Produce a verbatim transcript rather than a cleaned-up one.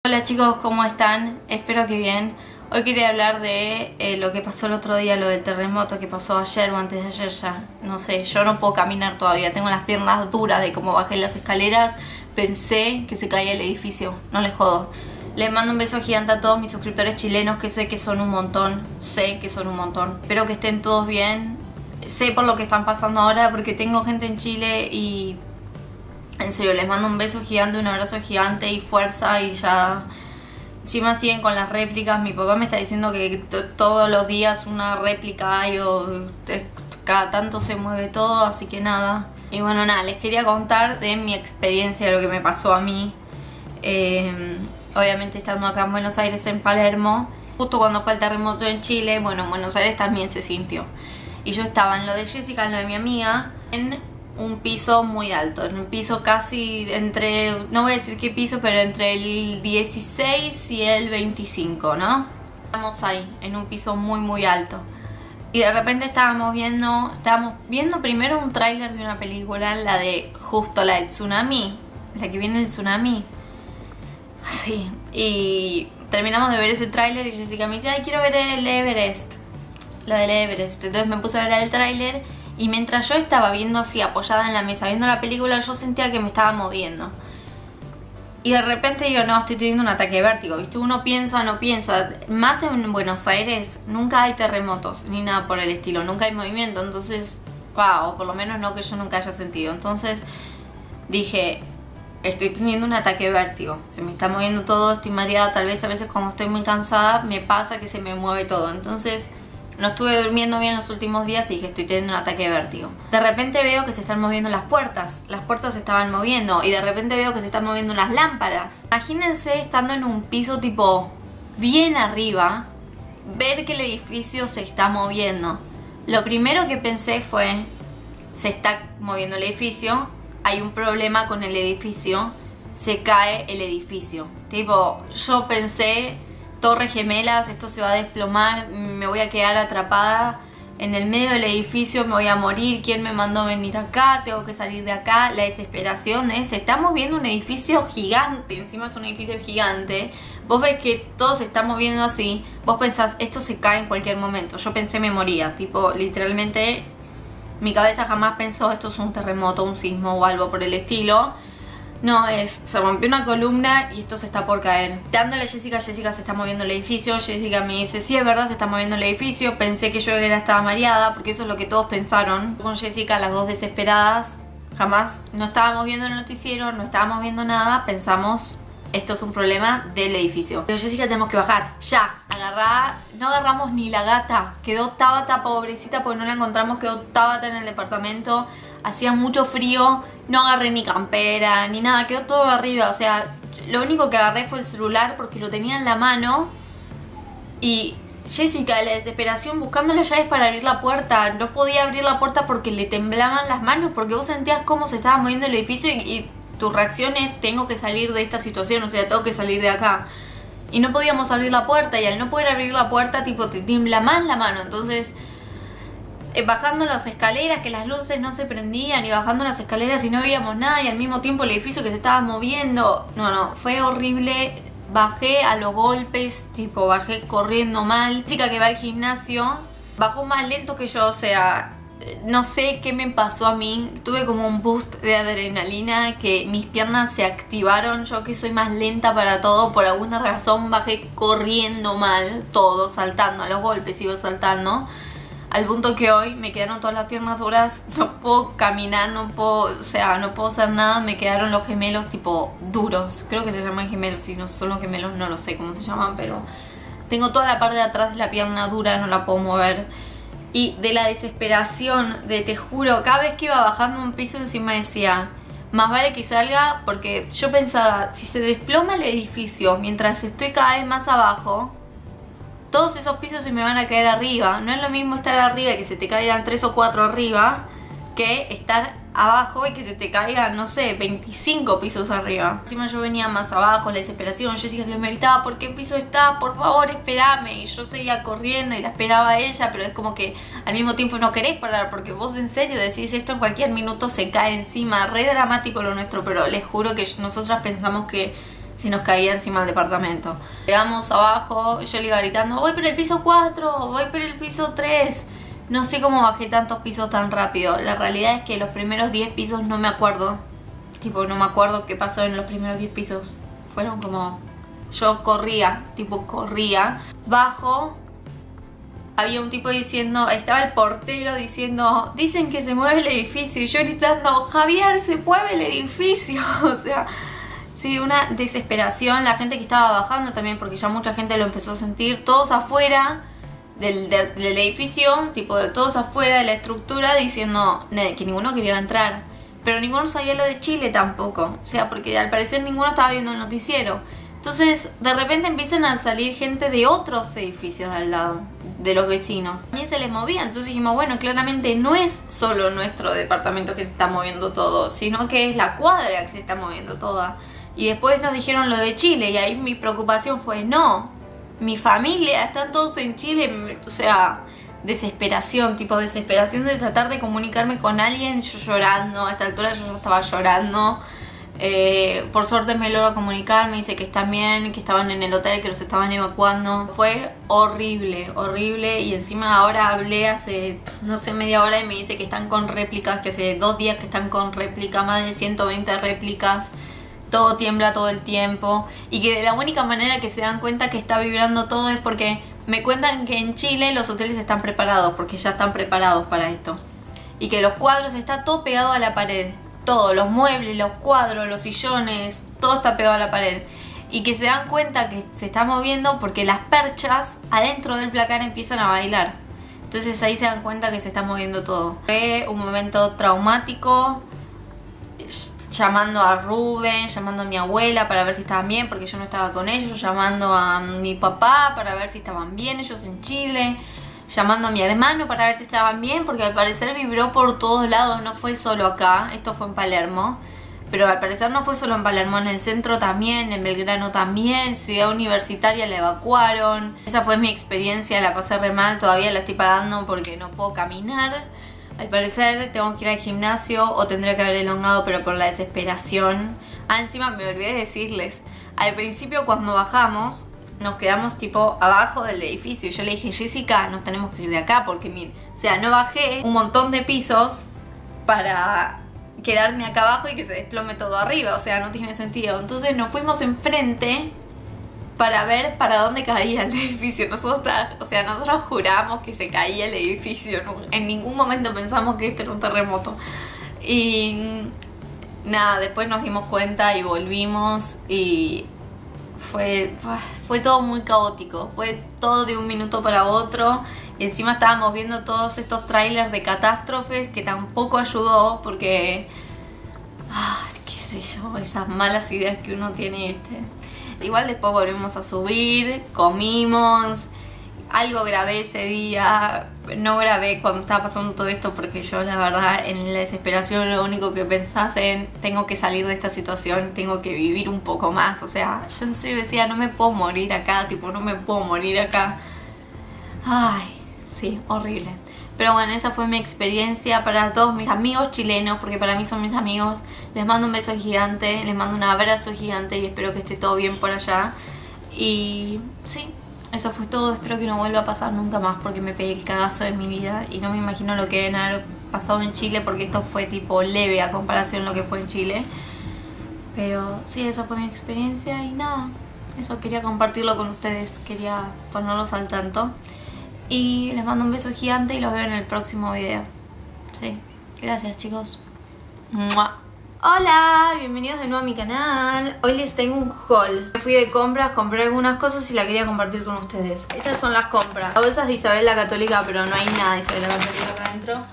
Hola chicos, ¿cómo están? Espero que bien. Hoy quería hablar de eh, lo que pasó el otro día, lo del terremoto que pasó ayer o antes de ayer ya. No sé, yo no puedo caminar todavía, tengo las piernas duras de cómo bajé las escaleras. Pensé que se caía el edificio, no les jodo. Les mando un beso gigante a todos mis suscriptores chilenos, que sé que son un montón, sé que son un montón. Espero que estén todos bien. Sé por lo que están pasando ahora porque tengo gente en Chile y... en serio, les mando un beso gigante, un abrazo gigante y fuerza y ya... Encima siguen con las réplicas. Mi papá me está diciendo que todos los días una réplica hay o cada tanto se mueve todo, así que nada. Y bueno, nada, les quería contar de mi experiencia, de lo que me pasó a mí. Eh, obviamente estando acá en Buenos Aires, en Palermo, justo cuando fue el terremoto en Chile, bueno, en Buenos Aires también se sintió. Y yo estaba en lo de Jessica, en lo de mi amiga, en un piso muy alto, en un piso casi entre, no voy a decir qué piso, pero entre el dieciséis y el veinticinco, ¿no? Estamos ahí, en un piso muy muy alto. Y de repente estábamos viendo, estábamos viendo primero un tráiler de una película, la de justo la del tsunami, la que viene el tsunami. Sí, y terminamos de ver ese tráiler y Jessica me dice, ay, quiero ver el Everest, la del Everest. Entonces me puse a ver el tráiler. Y mientras yo estaba viendo así, apoyada en la mesa, viendo la película, yo sentía que me estaba moviendo. Y de repente digo, no, estoy teniendo un ataque de vértigo, ¿viste? Uno piensa, no piensa. Más en Buenos Aires, nunca hay terremotos, ni nada por el estilo. Nunca hay movimiento, entonces... wow, o por lo menos no que yo nunca haya sentido. Entonces dije, estoy teniendo un ataque de vértigo. Se me está moviendo todo, estoy mareada. Tal vez a veces cuando estoy muy cansada me pasa que se me mueve todo. Entonces... no estuve durmiendo bien los últimos días y dije, estoy teniendo un ataque de vértigo. De repente veo que se están moviendo las puertas. Las puertas se estaban moviendo. Y de repente veo que se están moviendo las lámparas. Imagínense estando en un piso tipo bien arriba, ver que el edificio se está moviendo. Lo primero que pensé fue, se está moviendo el edificio, hay un problema con el edificio, se cae el edificio. Tipo, yo pensé... torres gemelas, esto se va a desplomar, me voy a quedar atrapada en el medio del edificio, me voy a morir, ¿quién me mandó venir acá? Tengo que salir de acá. La desesperación es, estamos viendo un edificio gigante, encima es un edificio gigante, vos ves que todo se está moviendo así, vos pensás, esto se cae en cualquier momento. Yo pensé me moría, tipo, literalmente mi cabeza jamás pensó esto es un terremoto, un sismo o algo por el estilo. No, es, se rompió una columna y esto se está por caer. Dándole a Jessica, Jessica se está moviendo el edificio. Jessica me dice, sí, es verdad, se está moviendo el edificio. Pensé que yo era, estaba mareada, porque eso es lo que todos pensaron. Con Jessica, las dos desesperadas, jamás no estábamos viendo el noticiero, no estábamos viendo nada. Pensamos, esto es un problema del edificio. Pero Jessica, tenemos que bajar, ya. Agarrá, no agarramos ni la gata. Quedó Tabata, pobrecita, porque no la encontramos. Quedó Tabata en el departamento. Hacía mucho frío, no agarré ni campera, ni nada, quedó todo arriba. O sea, lo único que agarré fue el celular porque lo tenía en la mano. Y Jessica, de la desesperación, buscando las llaves para abrir la puerta. No podía abrir la puerta porque le temblaban las manos, porque vos sentías cómo se estaba moviendo el edificio y, y tu reacción es, tengo que salir de esta situación, o sea, tengo que salir de acá. Y no podíamos abrir la puerta, y al no poder abrir la puerta, tipo, te tiembla más la mano. Entonces... bajando las escaleras, que las luces no se prendían, y bajando las escaleras y no veíamos nada, y al mismo tiempo el edificio que se estaba moviendo. No, no, fue horrible. Bajé a los golpes, tipo, bajé corriendo mal. Chica que va al gimnasio bajó más lento que yo, o sea, no sé qué me pasó a mí. Tuve como un boost de adrenalina, que mis piernas se activaron. Yo que soy más lenta para todo, por alguna razón bajé corriendo mal, todo, saltando a los golpes, iba saltando. Al punto que hoy me quedaron todas las piernas duras, no puedo caminar, no puedo, o sea, no puedo hacer nada. Me quedaron los gemelos tipo duros, creo que se llaman gemelos, si no son los gemelos no lo sé cómo se llaman, pero tengo toda la parte de atrás de la pierna dura, no la puedo mover. Y de la desesperación, de te juro, cada vez que iba bajando un piso encima decía, más vale que salga, porque yo pensaba, si se desploma el edificio mientras estoy cada vez más abajo, todos esos pisos se me van a caer arriba. No es lo mismo estar arriba y que se te caigan tres o cuatro arriba, que estar abajo y que se te caigan, no sé, veinticinco pisos arriba. Encima yo venía más abajo, la desesperación. Jessica que me gritaba, ¿por qué piso está? Por favor, espérame. Y yo seguía corriendo y la esperaba a ella, pero es como que al mismo tiempo no querés parar, porque vos en serio decís, esto en cualquier minuto se cae encima. Re dramático lo nuestro, pero les juro que nosotras pensamos que se nos caía encima el departamento. Llegamos abajo, yo le iba gritando, voy por el piso cuatro, voy por el piso tres. No sé cómo bajé tantos pisos tan rápido. La realidad es que los primeros diez pisos no me acuerdo. Tipo, no me acuerdo qué pasó en los primeros diez pisos. Fueron como... Yo corría, tipo corría. Bajo, había un tipo diciendo... Estaba el portero diciendo... Dicen que se mueve el edificio. Y yo gritando, Javier, se mueve el edificio. O sea... Sí, una desesperación. La gente que estaba bajando también, porque ya mucha gente lo empezó a sentir. Todos afuera... Del, del, del edificio, tipo de todos afuera de la estructura diciendo que ninguno quería entrar, pero ninguno sabía lo de Chile tampoco, o sea, porque al parecer ninguno estaba viendo el noticiero. Entonces de repente empiezan a salir gente de otros edificios de al lado, de los vecinos, también se les movía. Entonces dijimos, bueno, claramente no es solo nuestro departamento que se está moviendo todo, sino que es la cuadra que se está moviendo toda. Y después nos dijeron lo de Chile y ahí mi preocupación fue, no, mi familia, están todos en Chile, o sea, desesperación, tipo desesperación de tratar de comunicarme con alguien, yo llorando, a esta altura yo ya estaba llorando. Eh, por suerte me logró comunicar, me dice que están bien, que estaban en el hotel, que los estaban evacuando. Fue horrible, horrible, y encima ahora hablé hace, no sé, media hora y me dice que están con réplicas, que hace dos días que están con réplica, más de ciento veinte réplicas. Todo tiembla todo el tiempo y que de la única manera que se dan cuenta que está vibrando todo es porque me cuentan que en Chile los hoteles están preparados, porque ya están preparados para esto, y que los cuadros está todo pegado a la pared, todo, los muebles, los cuadros, los sillones, todo está pegado a la pared, y que se dan cuenta que se está moviendo porque las perchas adentro del placar empiezan a bailar. Entonces ahí se dan cuenta que se está moviendo todo. Fue un momento traumático, llamando a Rubén, llamando a mi abuela para ver si estaban bien, porque yo no estaba con ellos, llamando a mi papá para ver si estaban bien ellos en Chile, llamando a mi hermano para ver si estaban bien, porque al parecer vibró por todos lados, no fue solo acá, esto fue en Palermo, pero al parecer no fue solo en Palermo, en el centro también, en Belgrano también, Ciudad Universitaria la evacuaron. Esa fue mi experiencia, la pasé re mal, todavía la estoy pagando porque no puedo caminar. Al parecer tengo que ir al gimnasio o tendría que haber elongado, pero por la desesperación. Ah, encima me olvidé de decirles. Al principio cuando bajamos, nos quedamos tipo abajo del edificio. Y yo le dije, Jessica, nos tenemos que ir de acá porque miren, o sea, no bajé un montón de pisos para quedarme acá abajo y que se desplome todo arriba. O sea, no tiene sentido. Entonces nos fuimos enfrente para ver para dónde caía el edificio. Nosotros, o sea, nosotros juramos que se caía el edificio. En ningún momento pensamos que este era un terremoto. Y nada, después nos dimos cuenta y volvimos y fue, fue todo muy caótico. Fue todo de un minuto para otro. Y encima estábamos viendo todos estos trailers de catástrofes que tampoco ayudó porque... Ah, qué sé yo, esas malas ideas que uno tiene, ¿viste? Igual después volvimos a subir, comimos, algo grabé ese día, no grabé cuando estaba pasando todo esto porque yo la verdad en la desesperación lo único que pensás en tengo que salir de esta situación, tengo que vivir un poco más, o sea, yo en serio decía no me puedo morir acá, tipo no me puedo morir acá. Ay, sí, horrible. Pero bueno, esa fue mi experiencia para todos mis amigos chilenos, porque para mí son mis amigos. Les mando un beso gigante, les mando un abrazo gigante y espero que esté todo bien por allá. Y sí, eso fue todo. Espero que no vuelva a pasar nunca más porque me pegué el cagazo de mi vida y no me imagino lo que deben haber pasado en Chile porque esto fue tipo leve a comparación de lo que fue en Chile. Pero sí, esa fue mi experiencia y nada, eso quería compartirlo con ustedes, quería ponerlos al tanto. Y les mando un beso gigante y los veo en el próximo video. Sí, gracias chicos. ¡Mua! Hola, bienvenidos de nuevo a mi canal. Hoy les tengo un haul. Fui de compras, compré algunas cosas y la quería compartir con ustedes. Estas son las compras. Las bolsas de Isabel la Católica, pero no hay nada de Isabel la Católica acá adentro.